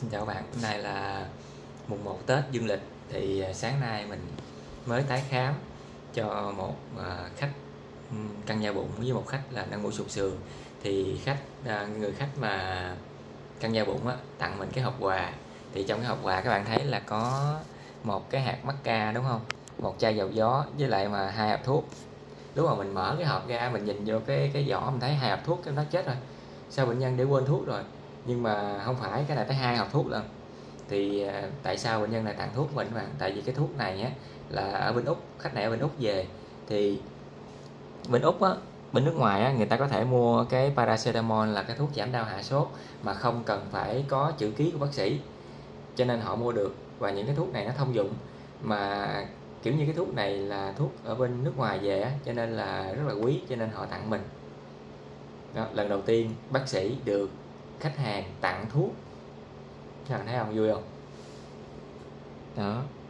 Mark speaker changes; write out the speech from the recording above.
Speaker 1: Xin chào các bạn, hôm nay là mùng 1 Tết dương lịch. Thì sáng nay mình mới tái khám cho một khách căng da bụng với một khách là nâng mũi sụt sườn. Thì người khách mà căng da bụng tặng mình cái hộp quà. Thì trong cái hộp quà các bạn thấy là có một cái hạt mắc ca đúng không, một chai dầu gió với lại mà 2 hộp thuốc. Lúc mà mình mở cái hộp ra mình nhìn vô cái vỏ mình thấy 2 hộp thuốc, cái nó chết rồi, sao bệnh nhân để quên thuốc rồi. Nhưng mà không phải, cái này tới 2 hộp thuốc lận. Thì tại sao bệnh nhân lại tặng thuốc của mình các bạn? Tại vì cái thuốc này là ở bên Úc, khách này ở bên Úc về. Thì bên Úc bên nước ngoài người ta có thể mua cái paracetamol là cái thuốc giảm đau hạ sốt mà không cần phải có chữ ký của bác sĩ, cho nên họ mua được. Và những cái thuốc này nó thông dụng, mà kiểu như cái thuốc này là thuốc ở bên nước ngoài về cho nên là rất là quý, cho nên họ tặng mình. Đó, lần đầu tiên bác sĩ được khách hàng tặng thuốc, các bạn thấy không, vui không? Đó.